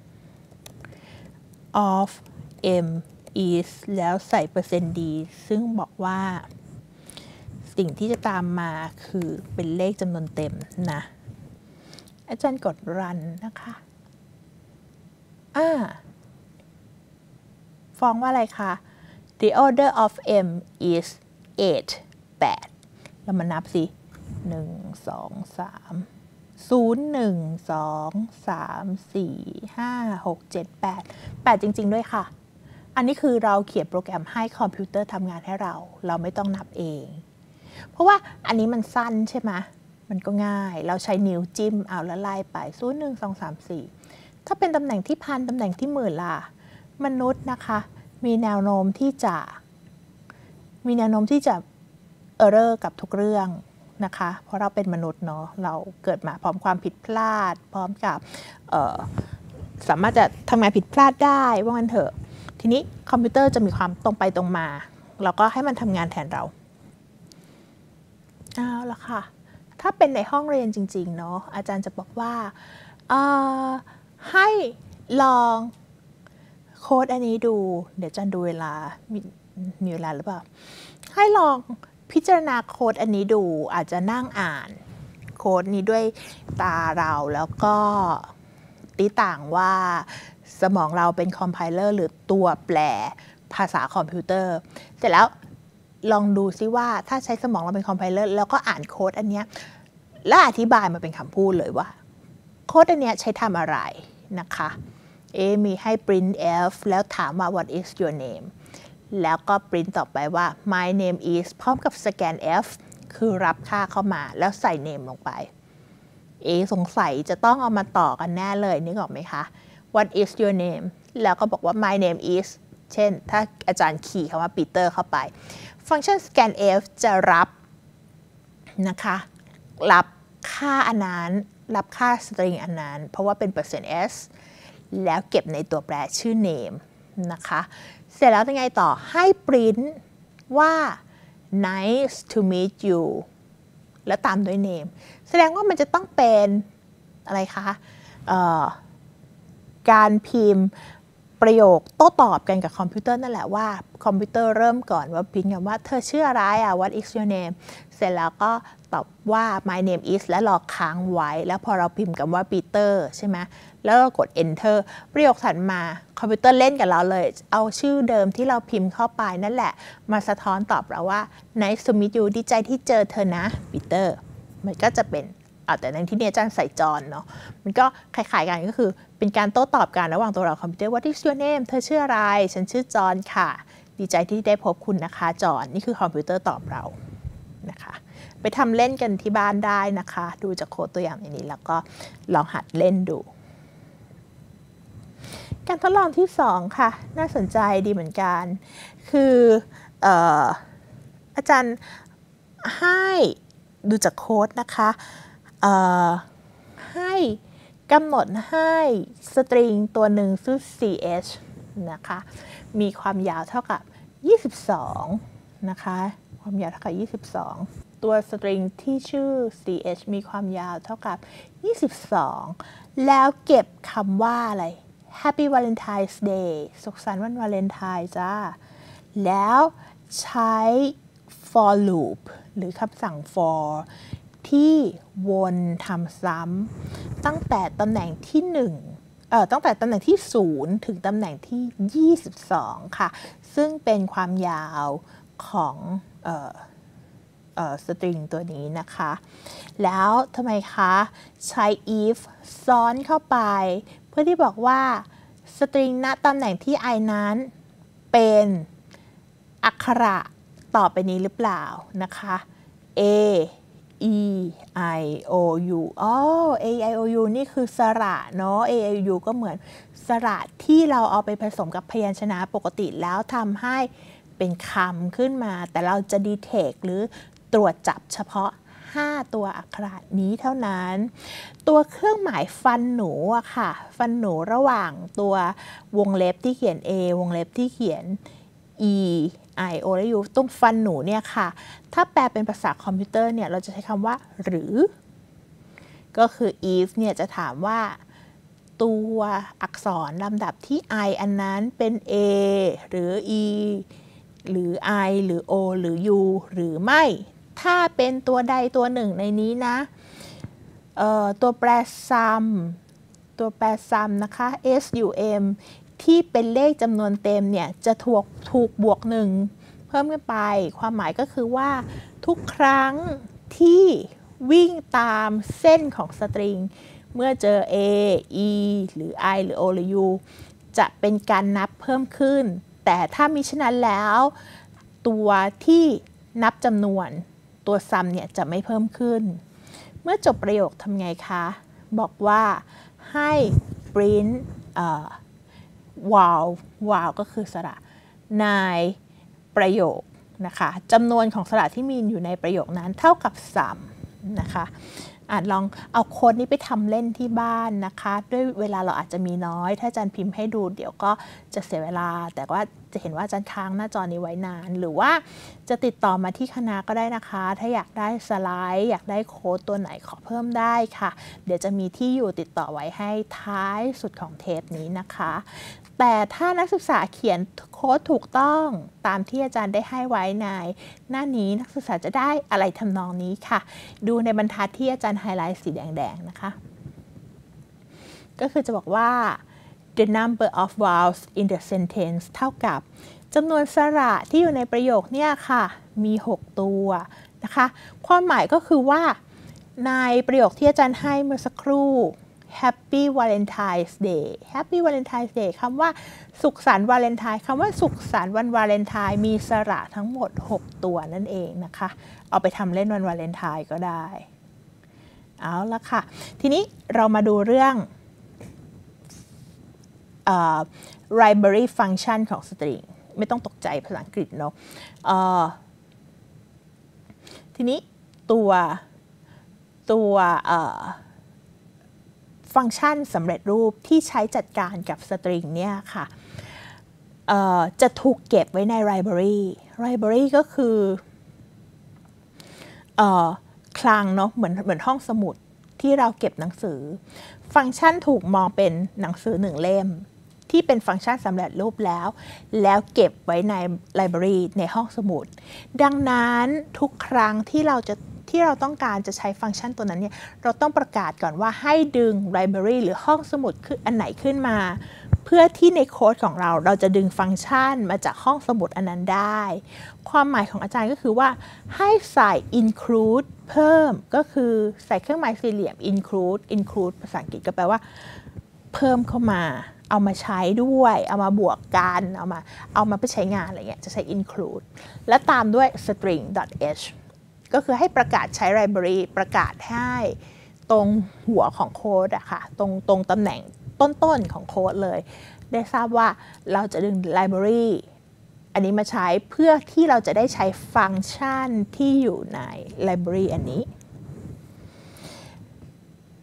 of m is แล้วใส่เปอร์เซ็นต์ d ซึ่งบอกว่าสิ่งที่จะตามมาคือเป็นเลขจำนวนเต็มนะอาจารย์กด run นะคะอ่าฟ้องว่าอะไรคะ the order of m is eight แปดเรามานับสิหนึ่ง สอง สามศูนย์ หนึ่ง สอง สาม สี่ ห้า หก เจ็ด แปด แปดจริงๆด้วยค่ะอันนี้คือเราเขียนโปรแกรมให้คอมพิวเตอร์ทำงานให้เราเราไม่ต้องนับเองเพราะว่าอันนี้มันสั้นใช่ไหมมันก็ง่ายเราใช้นิ้วจิ้มเอาแล้วไล่ไปศูนย์ หนึ่ง สอง สาม สี่ถ้าเป็นตำแหน่งที่พันตำแหน่งที่หมื่นล่ะมนุษย์นะคะมีแนวโน้มที่จะมีแนวโน้มที่จะเออร์เรอร์กับทุกเรื่องนะคะเพราะเราเป็นมนุษย์เนาะเราเกิดมาพร้อมความผิดพลาดพร้อมกับสามารถจะทำงานผิดพลาดได้ว่างั้นเถอะทีนี้คอมพิวเตอร์จะมีความตรงไปตรงมาเราก็ให้มันทำงานแทนเราเอาละค่ะถ้าเป็นในห้องเรียนจริงๆเนาะอาจารย์จะบอกว่าให้ลองโค้ดอันนี้ดูเดี๋ยวอาจารย์ดูเวลามีมีเวลาหรือเปล่าให้ลองพิจารณาโค้ดอันนี้ดูอาจจะนั่งอ่านโค้ดนี้ด้วยตาเราแล้วก็ตีต่างว่าสมองเราเป็นคอมไพเลอร์หรือตัวแปลภาษาคอมพิวเตอร์เสร็จแล้วลองดูซิว่าถ้าใช้สมองเราเป็นคอมไพเลอร์แล้วก็อ่านโค้ดอันนี้แล้วอธิบายมาเป็นคำพูดเลยว่าโค้ดอันนี้ใช้ทำอะไรนะคะเอมีให้ printf แล้วถามว่า what is your name แล้วก็ print ต่อไปว่า my name is พร้อมกับ scanf คือรับค่าเข้ามาแล้วใส่ name ลงไปเอสงสัยจะต้องเอามาต่อกันแน่เลยนึกออกไหมคะ what is your name แล้วก็บอกว่า my name is เช่นถ้าอาจารย์คีย์คำว่า Peter เข้าไปฟังก์ชัน scanf จะรับนะคะรับค่าอันนั้นรับค่า string อันนั้นเพราะว่าเป็น %s แล้วเก็บในตัวแปรชื่อ name นะคะเสร็จแล้วยังไงต่อให้ print ว่า nice to meet you แล้วตามด้วย name แสดงว่ามันจะต้องเป็นอะไรคะการพิมพ์ประโยคโต้ตอบกันกับคอมพิวเตอร์นั่นแหละว่าคอมพิวเตอร์เริ่มก่อนว่าพิมพ์คำว่าเธอชื่ออะไรอ่ะ what is your name เสร็จแล้วก็ตอบว่า my name is และรอค้างไว้แล้วพอเราพิมพ์คำว่า Peter ใช่ไหมแล้วเรากด enter ประโยคถัดมาคอมพิวเตอร์เล่นกับเราเลยเอาชื่อเดิมที่เราพิมพ์เข้าไปนั่นแหละมาสะท้อนตอบเราว่า nice to meet you ดีใจที่เจอเธอนะ Peter มันก็จะเป็นเอาแต่ในที่นี้อาจารย์ใส่จอนเนาะมันก็คล้ายๆกันก็คือเป็นการโต้ตอบกันระหว่างตัวเราคอมพิวเตอร์ What is your name เธอชื่ออะไรฉันชื่อจอนค่ะดีใจที่ได้พบคุณนะคะจอนนี่คือคอมพิวเตอร์ตอบเรานะคะไปทำเล่นกันที่บ้านได้นะคะดูจากโค้ดตัวอย่างในนี้แล้วก็ลองหัดเล่นดูการทดลองที่สองค่ะน่าสนใจดีเหมือนกันคือเอ่ออาจารย์ให้ดูจากโค้ดนะคะให้กำหนดให้สตริงตัวหนึ่งชื่อ ซี เอช นะคะมีความยาวเท่ากับยี่สิบสองนะคะความยาวเท่ากับยี่สิบสองตัวสตริงที่ชื่อ ซี เอช มีความยาวเท่ากับยี่สิบสองแล้วเก็บคำว่าอะไร Happy Valentine's Day สุขสันต์วันวาเลนไทน์จ้าแล้วใช้ for loop หรือคำสั่ง for ที่วนทำซ้ำตั้งแต่ตำแหน่งที่หนึ่งเอ่อตั้งแต่ตำแหน่งที่ศูนย์ถึงตำแหน่งที่ยี่สิบสองค่ะซึ่งเป็นความยาวของเอ่อเอ่อสตริงตัวนี้นะคะแล้วทำไมคะใช้ if ซ้อนเข้าไปเพื่อที่บอกว่าสตริงณตำแหน่งที่ i นั้นเป็นอักขระต่อไปนี้หรือเปล่านะคะ a e i o u อ๋อ a e i o u นี่คือสระเนาะ a e i o u ก็เหมือนสระที่เราเอาไปผสมกับพยัญชนะปกติแล้วทำให้เป็นคำขึ้นมาแต่เราจะ detect หรือตรวจจับเฉพาะห้าตัวอักขระนี้เท่านั้นตัวเครื่องหมายฟันหนูอะค่ะฟันหนูระหว่างตัววงเล็บที่เขียน a วงเล็บที่เขียน e i o และ u ตรงฟันหนูเนี่ยค่ะถ้าแปลเป็นภาษาคอมพิวเตอร์เนี่ยเราจะใช้คำว่าหรือก็คือ if เนี่ยจะถามว่าตัวอักษรลำดับที่ i อันนั้นเป็น a หรือ e หรือ i หรือ o หรือ u หรือไม่ถ้าเป็นตัวใดตัวหนึ่งในนี้นะเอ่อตัวแปร sum ตัวแปร sum นะคะ sum ที่เป็นเลขจำนวนเต็มเนี่ยจะถูกถูกบวกหนึ่งเพิ่มขึ้นไปความหมายก็คือว่าทุกครั้งที่วิ่งตามเส้นของสตริงเมื่อเจอ a e หรือ i หรือ o หรือ u จะเป็นการนับเพิ่มขึ้นแต่ถ้ามิฉะนั้นแล้วตัวที่นับจำนวนตัวซัมเนี่ยจะไม่เพิ่มขึ้นเมื่อจบประโยคทำไงคะบอกว่าให้ print เอ่อ while while ก็คือสระในประโยคนะคะจำนวนของสระที่มีอยู่ในประโยคนั้นเท่ากับ sum นะคะอาจลองเอาโค้ดนี้ไปทำเล่นที่บ้านนะคะด้วยเวลาเราอาจจะมีน้อยถ้าอาจารย์พิมพ์ให้ดูเดี๋ยวก็จะเสียเวลาแต่ว่าจะเห็นว่าอาจารย์ค้างหน้าจอนี้ไว้นานหรือว่าจะติดต่อมาที่คณะก็ได้นะคะถ้าอยากได้สไลด์อยากได้โค้ดตัวไหนขอเพิ่มได้ค่ะเดี๋ยวจะมีที่อยู่ติดต่อไว้ให้ท้ายสุดของเทปนี้นะคะแต่ถ้านักศึกษาเขียนโค้ดถูกต้องตามที่อาจารย์ได้ให้ไว้ในหน้านี้นักศึกษาจะได้อะไรทำนองนี้ค่ะดูในบรรทัดที่อาจารย์ไฮไลท์สีแดงๆนะคะก็คือจะบอกว่า the number of vowels in the sentence เท่ากับจำนวนสระที่อยู่ในประโยคเนี่ยค่ะมีหกตัวนะคะความหมายก็คือว่าในประโยคที่อาจารย์ให้เมื่อสักครู่Happy Valentine's Day Happy Valentine's Day คำว่าสุขสันต์วาเลนไทน์คำว่าสุขสันต์วันวาเลนไทน์มีสระทั้งหมดหกตัวนั่นเองนะคะเอาไปทำเล่นวันวาเลนไทน์ก็ได้เอาละค่ะทีนี้เรามาดูเรื่องเอ่อ library function ของ string ไม่ต้องตกใจภาษาอังกฤษเนาะเอ่อทีนี้ตัวตัวเอ่อฟังก์ชันสำเร็จรูปที่ใช้จัดการกับสตริงเนี่ยค่ะจะถูกเก็บไว้ใน library library ก็คือคลังเนาะเหมือนเหมือนห้องสมุดที่เราเก็บหนังสือฟังก์ชันถูกมองเป็นหนังสือหนึ่งเล่มที่เป็นฟังก์ชันสำเร็จรูปแล้วแล้วเก็บไว้ใน library ในห้องสมุดดังนั้นทุกครั้งที่เราจะที่เราต้องการจะใช้ฟังก์ชันตัวนั้นเนี่ยเราต้องประกาศก่อนว่าให้ดึง library หรือห้องสมุดคืออันไหนขึ้นมาเพื่อที่ในโค้ดของเราเราจะดึงฟังก์ชันมาจากห้องสมุดอันนั้นได้ความหมายของอาจารย์ก็คือว่าให้ใส่ include เพิ่มก็คือใส่เครื่องหมายสี่เหลี่ยม include include ภาษาอังกฤษก็แปลว่าเพิ่มเข้ามาเอามาใช้ด้วยเอามาบวกกันเอามาเอามาไปใช้งานอะไรเงี้ยจะใช้ include และตามด้วย string.hก็คือให้ประกาศใช้ library ประกาศให้ตรงหัวของโค้ดอะค่ะตรงตรงตำแหน่งต้นๆของโค้ดเลยได้ทราบว่าเราจะดึง library อันนี้มาใช้เพื่อที่เราจะได้ใช้ฟังก์ชันที่อยู่ใน library อันนี้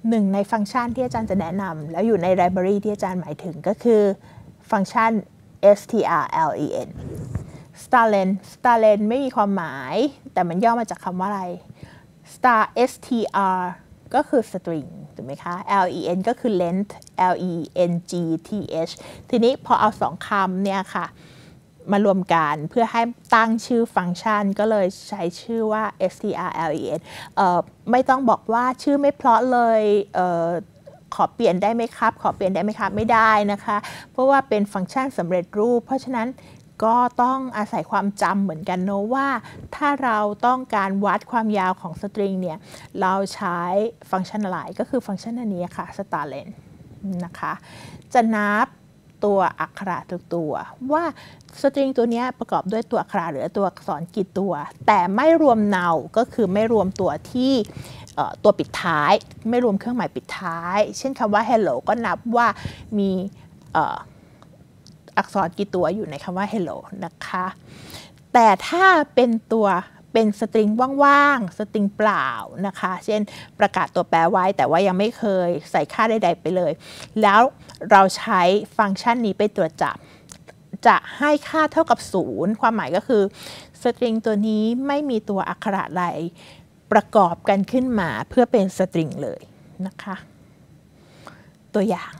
หนึ่งในฟังก์ชันที่อาจารย์จะแนะนำแล้วอยู่ใน library ที่อาจารย์หมายถึงก็คือฟังก์ชัน strlen strlen strlen ไม่มีความหมายแต่มันย่อมาจากคำว่าอะไร star str ก็คือ string ถูกไหมคะ len ก็คือ length l e n g t h ทีนี้พอเอาสองคำเนี่ยค่ะมารวมกันเพื่อให้ตั้งชื่อฟังก์ชันก็เลยใช้ชื่อว่า strlen เอ่อไม่ต้องบอกว่าชื่อไม่เพราะเลยเอ่อขอเปลี่ยนได้ไหมครับขอเปลี่ยนได้ไหมครับไม่ได้นะคะเพราะว่าเป็นฟังก์ชันสำเร็จรูปเพราะฉะนั้นก็ต้องอาศัยความจำเหมือนกันเนอะว่าถ้าเราต้องการวัดความยาวของสตริงเนี่ยเราใช้ฟังก์ชันอะไรก็คือฟังก์ชันอันนี้ค่ะ strlen นะคะจะนับตัวอักขระทุกตัวว่าสตริงตัวนี้ประกอบด้วยตัวอักขระหรือตัวอักษรกี่ตัวแต่ไม่รวมเนาก็คือไม่รวมตัวที่ตัวปิดท้ายไม่รวมเครื่องหมายปิดท้ายเช่นคำว่า hello ก็นับว่ามีอักษรกี่ตัวอยู่ในคำว่า hello นะคะแต่ถ้าเป็นตัวเป็นสตริงว่างๆสตริงเปล่านะคะเช่นประกาศตัวแปรไว้แต่ว่ายังไม่เคยใส่ค่าใดๆไปเลยแล้วเราใช้ฟังก์ชันนี้ไปตรวจจับจะให้ค่าเท่ากับศูนย์ความหมายก็คือสตริงตัวนี้ไม่มีตัวอักขระอะไรประกอบกันขึ้นมาเพื่อเป็นสตริงเลยนะคะตัวอย่าง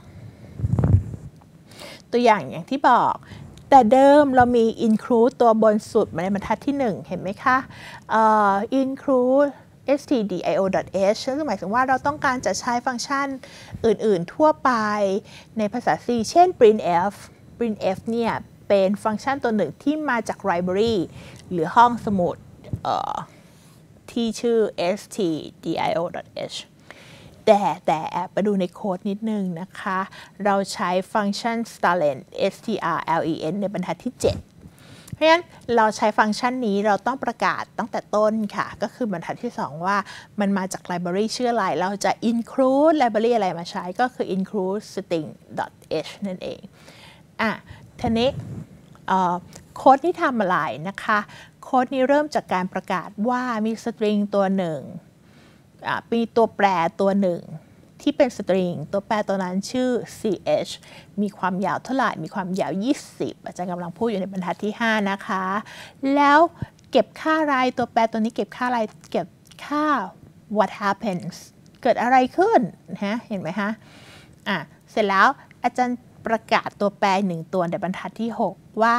ตัวอย่างอย่างที่บอกแต่เดิมเรามี include ตัวบนสุดในบรรทัดที่หนึ่งเห็นไหมคะ uh, include stdio.h ซึ่งหมายถึงว่าเราต้องการจะใช้ฟังก์ชันอื่นๆทั่วไปในภาษา C เช่น printf printf เนี่ยเป็นฟังก์ชันตัวหนึ่งที่มาจาก library หรือห้องสมุดที่ชื่อ stdio.h แต่แต่แอบไปดูในโค้ดนิดนึงนะคะเราใช้ฟังก์ชัน strlen strlen ในบรรทัดที่เจ็ดเพราะฉะนั้นเราใช้ฟังก์ชันนี้เราต้องประกาศตั้งแต่ต้นค่ะก็คือบรรทัดที่สองว่ามันมาจาก library ชื่ออะไรเราจะ include library อะไรมาใช้ก็คือ include string.h นั่นเองอ่ะทีนี้โค้ดนี้ทำอะไรนะคะโค้ดนี้เริ่มจากการประกาศว่ามีสตริงตัวหนึ่งมีตัวแปรตัวหนึ่งที่เป็นสตริงตัวแปรตัวนั้นชื่อ ch มีความยาวเท่าไหร่มีความยาวยี่สิบอาจารย์กำลังพูดอยู่ในบรรทัดที่ห้านะคะแล้วเก็บค่าอะไรตัวแปรตัวนี้เก็บค่าอะไรเก็บค่า what happens เกิดอะไรขึ้นฮะเห็นไหมคะอ่ะเสร็จแล้วอาจารย์ประกาศตัวแปรหนึ่งตัวในบรรทัดที่หกว่า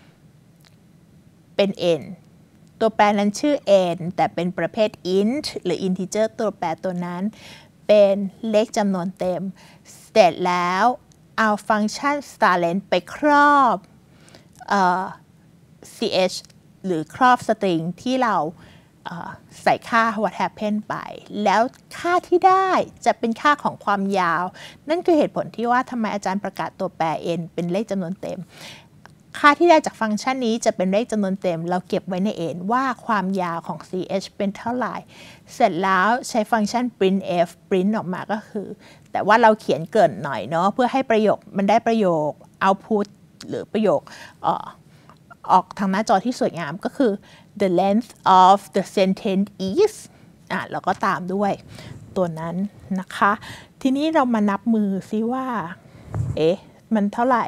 เป็น nตัวแปรนั้นชื่อ n แต่เป็นประเภท int หรือ integer ตัวแปรตัวนั้นเป็นเลขจำนวนเต็มเสร็จแล้วเอาฟังก์ชัน strlen ไปครอบเอ่อ ch หรือครอบสตริงที่เราใส่ค่า what happen ไปแล้วค่าที่ได้จะเป็นค่าของความยาวนั่นคือเหตุผลที่ว่าทำไมอาจารย์ประกาศตัวแปร n เป็นเลขจำนวนเต็มค่าที่ได้จากฟังก์ชันนี้จะเป็นเลขจำนวนเต็มเราเก็บไว้ใน n ว่าความยาวของ ch เป็นเท่าไหร่เสร็จแล้วใช้ฟังก์ชัน printf print ออกมาก็คือแต่ว่าเราเขียนเกริ่นหน่อยเนาะเพื่อให้ประโยคมันได้ประโยค output หรือประโยคเอ่อออกทางหน้าจอที่สวยงามก็คือ the length of the sentence is อ่ะแล้วก็ตามด้วยตัวนั้นนะคะทีนี้เรามานับมือซิว่าเอ๊ะมันเท่าไหร่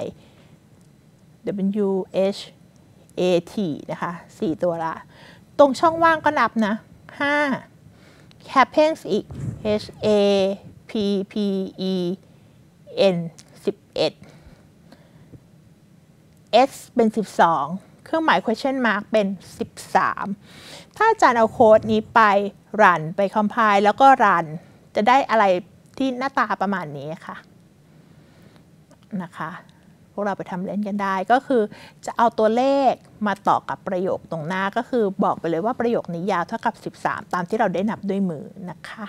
w h a t นะคะสี่ตัวละตรงช่องว่างก็นับนะห้า happens อีก h a p p e n สิบเอ็ด s เป็นสิบสองเครื่องหมาย question mark เป็นสิบสามถ้าอาจารย์เอาโค้ดนี้ไปรันไป compile แล้วก็รันจะได้อะไรที่หน้าตาประมาณนี้ค่ะนะคะพวกเราไปทำเล่นกันได้ก็คือจะเอาตัวเลขมาต่อกับประโยคตรงหน้าก็คือบอกไปเลยว่าประโยคนี้ยาวเท่ากับสิบสามตามที่เราได้นับด้วยมือนะคะ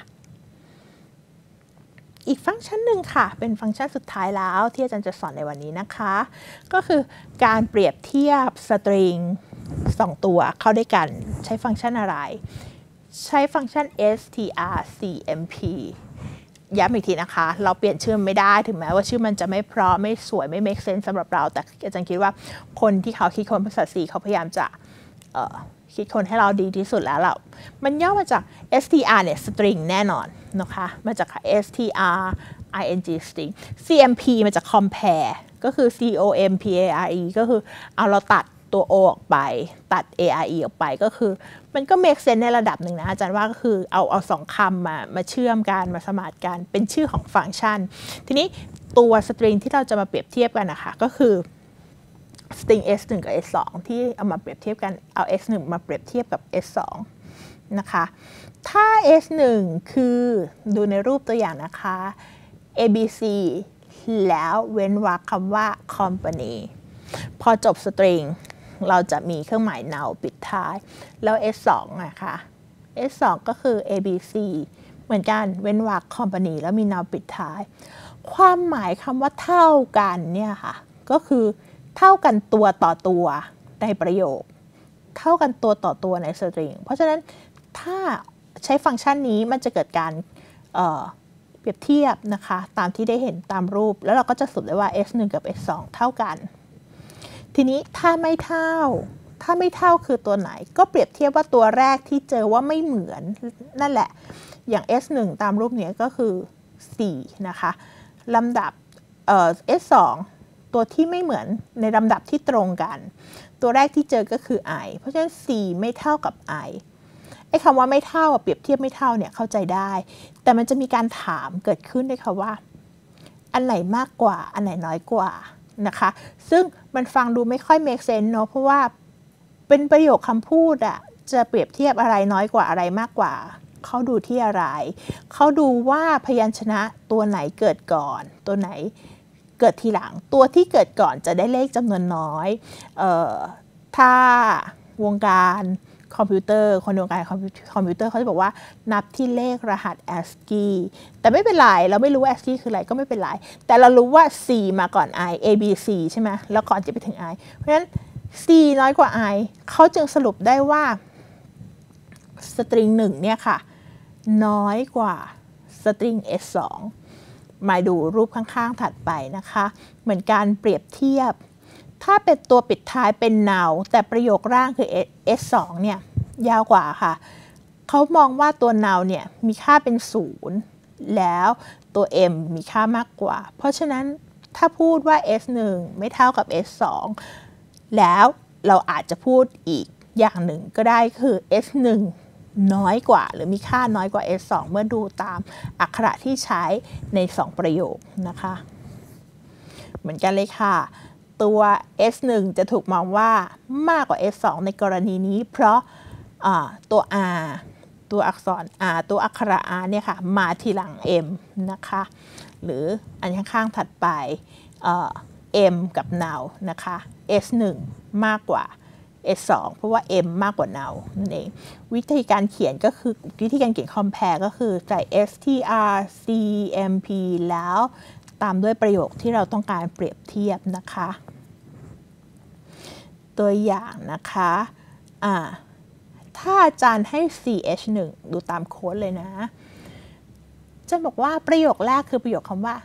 อีกฟังก์ชันหนึ่งค่ะเป็นฟังก์ชันสุดท้ายแล้วที่อาจารย์จะสอนในวันนี้นะคะก็คือการเปรียบเทียบสตริงสองตัวเข้าด้วยกันใช้ฟังก์ชันอะไรใช้ฟังก์ชัน strcmp ย้ำอีกทีนะคะเราเปลี่ยนชื่อไม่ได้ถึงแม้ว่าชื่อมันจะไม่เพราะไม่สวยไม่ make sense สำหรับเราแต่อาจารย์คิดว่าคนที่เขาคิดค้นภาษา C เขาพยายามจะคิดคนให้เราดีที่สุดแล้วเรามันย่อมาจาก str เนี่ย string แน่นอนนะคะมาจาก str ing string cmp มาจาก compare ก็คือ compare ก็คือเอาเราตัดตัว o ออกไปตัด are ออกไปก็คือมันก็ make sense ในระดับหนึ่งนะอาจารย์ว่าก็คือเอาเอาสองคำมามาเชื่อมกันมาสมานกันเป็นชื่อของฟังก์ชันทีนี้ตัว string ที่เราจะมาเปรียบเทียบกันนะคะก็คือ string เอส หนึ่ง กับ เอส สอง ที่เอามาเปรียบเทียบกันเอา เอส หนึ่ง มาเปรียบเทียบกับ เอส สอง นะคะถ้า เอส หนึ่ง คือดูในรูปตัวอย่างนะคะ เอ บี ซี แล้วเว้นวรรคคำว่า company พอจบ string เราจะมีเครื่องหมาย null ปิดท้ายแล้ว เอส สอง นะคะ เอส สอง ก็คือ เอ บี ซี เหมือนกันเว้นวรรค company แล้วมี null ปิดท้ายความหมายคำว่าเท่ากันเนี่ยค่ะก็คือเท่ากันตัวต่อตัวในประโยคเท่ากันตัวต่อตัวใน string เพราะฉะนั้นถ้าใช้ฟังก์ชันนี้มันจะเกิดการเอ่อเปรียบเทียบนะคะตามที่ได้เห็นตามรูปแล้วเราก็จะสรุปได้ว่า เอส หนึ่ง กับ เอส สอง เท่ากันทีนี้ถ้าไม่เท่าถ้าไม่เท่าคือตัวไหนก็เปรียบเทียบว่าตัวแรกที่เจอว่าไม่เหมือนนั่นแหละอย่าง เอส หนึ่ง ตามรูปนี้ก็คือสี่นะคะลำดับเอ่อ เอส สอง ตัวที่ไม่เหมือนในลำดับที่ตรงกันตัวแรกที่เจอก็คือ i เพราะฉะนั้นสี่ไม่เท่ากับ i ไอ้คำว่าไม่เท่าเปรียบเทียบไม่เท่าเนี่ยเข้าใจได้แต่มันจะมีการถามเกิดขึ้นด้วยค่ะว่าอันไหนมากกว่าอันไหนน้อยกว่านะคะซึ่งมันฟังดูไม่ค่อย make sense เนอะเพราะว่าเป็นประโยคคำพูดอะจะเปรียบเทียบอะไรน้อยกว่าอะไรมากกว่าเขาดูที่อะไรเขาดูว่าพยัญชนะตัวไหนเกิดก่อนตัวไหนเกิดทีหลังตัวที่เกิดก่อนจะได้เลขจำนวนน้อยเอ่อถ้าวงการคอมพิวเตอร์คนในวงการคอมพิวคอมพิวเตอร์เขาจะบอกว่านับที่เลขรหัส แอสกี้ แต่ไม่เป็นไรเราไม่รู้ว่า แอสกี้ คืออะไรก็ไม่เป็นไรแต่เรารู้ว่า C มาก่อน I A B C ใช่ไหมแล้วก่อนจะไปถึง I เพราะฉะนั้น C น้อยกว่า I เขาจึงสรุปได้ว่าสตริงหนึ่งเนี่ยค่ะน้อยกว่าสตริง เอส สอง มาดูรูปข้างๆถัดไปนะคะเหมือนการเปรียบเทียบถ้าเป็นตัวปิดท้ายเป็น null แต่ประโยคร่างคือ เอส สอง เนี่ยยาวกว่าค่ะเขามองว่าตัว null เนี่ยมีค่าเป็นศูนย์แล้วตัว m มีค่ามากกว่าเพราะฉะนั้นถ้าพูดว่า เอส หนึ่ง ไม่เท่ากับ เอส สอง แล้วเราอาจจะพูดอีกอย่างหนึ่งก็ได้คือ เอส หนึ่ง น้อยกว่าหรือมีค่าน้อยกว่า เอส สอง เมื่อดูตามอักขระที่ใช้ในสองประโยคนะคะเหมือนกันเลยค่ะตัว เอส หนึ่ง จะถูกมองว่ามากกว่า เอส สอง ในกรณีนี้เพราะตัว r ตัวอักษร r ตัวอักขระ r เนี่ยค่ะมาทีหลัง m นะคะหรืออันข้างๆถัดไป m กับ null นะคะ เอส หนึ่ง มากกว่า เอส สอง เพราะว่า m มากกว่า null นั่นเองวิธีการเขียนก็คือวิธีการเขียน compare ก็คือใส่ str cmp แล้วตามด้วยประโยคที่เราต้องการเปรียบเทียบนะคะตัวอย่างนะคะอ่าถ้าอาจารย์ให้ ซี เอช หนึ่ง ดูตามโค้ดเลยนะจะบอกว่าประโยคแรกคือประโยคคำว่า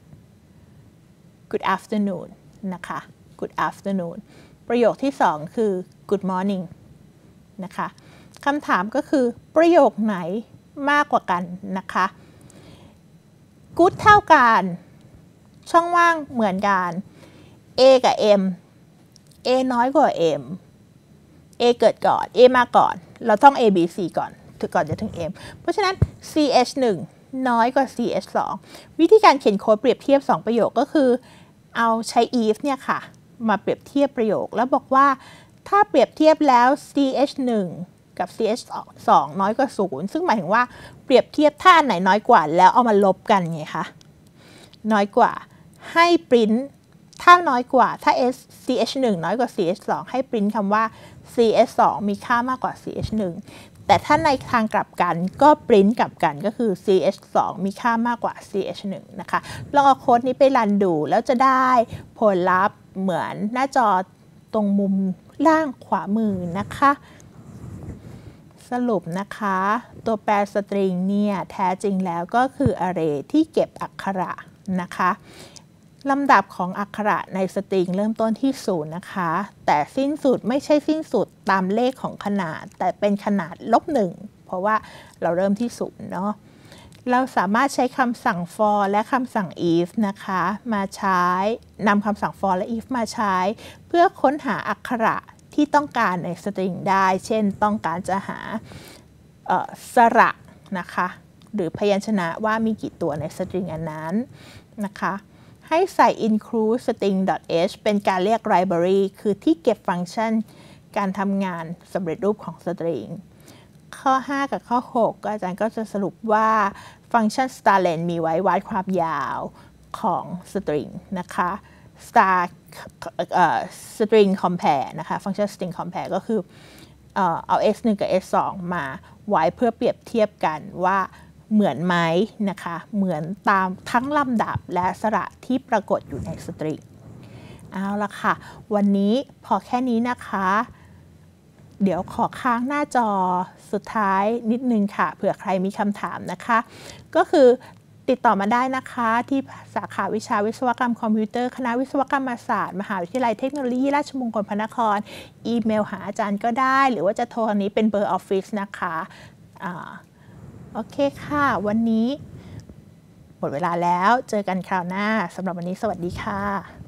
good afternoon นะคะ good afternoon ประโยคที่สองคือ good morning นะคะคำถามก็คือประโยคไหนมากกว่ากันนะคะ good เท่ากันช่องว่างเหมือนกัน A กับ M A น้อยกว่า M A เกิดก่อน A มาก่อนเราต้อง A B C ก่อนถึงก่อนจะถึง M เพราะฉะนั้น ซี เอช หนึ่ง น้อยกว่า ซี เอช สอง วิธีการเขียนโค้ดเปรียบเทียบสองประโยคก็คือเอาใช้ if เนี่ยค่ะมาเปรียบเทียบประโยคแล้วบอกว่าถ้าเปรียบเทียบแล้ว ซี เอช หนึ่ง กับ ซี เอช สอง น้อยกว่าศูนย์ซึ่งหมายถึงว่าเปรียบเทียบถ้าอันไหนน้อยกว่าแล้วเอามาลบกันไงคะน้อยกว่าให้ปริ้นถ้าน้อยกว่าถ้า ซี เอช หนึ่ง น้อยกว่า ซี เอช สอง ให้ปริ้นคำว่า ซี เอช สอง มีค่ามากกว่า ซี เอช หนึ่ง แต่ถ้าในทางกลับกันก็ปริ้นกลับกันก็คือ ซี เอช สอง มีค่ามากกว่า ซี เอช หนึ่ง นะคะลองเอาโค้ดนี้ไปรันดูแล้วจะได้ผลลัพธ์เหมือนหน้าจอตรงมุมล่างขวามือนะคะสรุปนะคะตัวแปรสตริงเนี่ยแท้จริงแล้วก็คือ array ที่เก็บอักขระนะคะลำดับของอักขระในสตริงเริ่มต้นที่ศูนย์นะคะแต่สิ้นสุดไม่ใช่สิ้นสุดตามเลขของขนาดแต่เป็นขนาดลบหนึ่งเพราะว่าเราเริ่มที่ศูนย์เนาะเราสามารถใช้คำสั่ง for และคำสั่ง if นะคะมาใช้นำคำสั่ง for และ if มาใช้เพื่อค้นหาอักขระที่ต้องการในสตริงได้เช่นต้องการจะหาสระนะคะหรือพยัญชนะว่ามีกี่ตัวในสตริงอันนั้นนะคะให้ใส่ include string.h เป็นการเรียก library คือที่เก็บฟังก์ชันการทำงานสำเร็จรูปของสตริงข้อห้ากับข้อหกก็อาจารย์ก็จะสรุปว่าฟังก์ชัน starlen มีไว้วัดความยาวของสตริงนะคะ star string compare นะคะฟังก์ชัน string compare ก็คือเอา s หนึ่งกับ s สองมาไว้เพื่อเปรียบเทียบกันว่าเหมือนไหมนะคะเหมือนตามทั้งลำดับและสระที่ปรากฏอยู่ในสตริงเอาละค่ะวันนี้พอแค่นี้นะคะเดี๋ยวขอค้างหน้าจอสุดท้ายนิดนึงค่ะเผื่อใครมีคำถามนะคะก็คือติดต่อมาได้นะคะที่สาขาวิชาวิศวกรรมคอมพิวเตอร์คณะวิศวกรรมศาสตร์มหาวิทยาลัยเทคโนโลยีราชมงคลพระนครอีเมลหาอาจารย์ก็ได้หรือว่าจะโทรทางนี้เป็นเบอร์ออฟฟิศนะคะอ่าโอเคค่ะวันนี้หมดเวลาแล้วเจอกันคราวหน้าสำหรับวันนี้สวัสดีค่ะ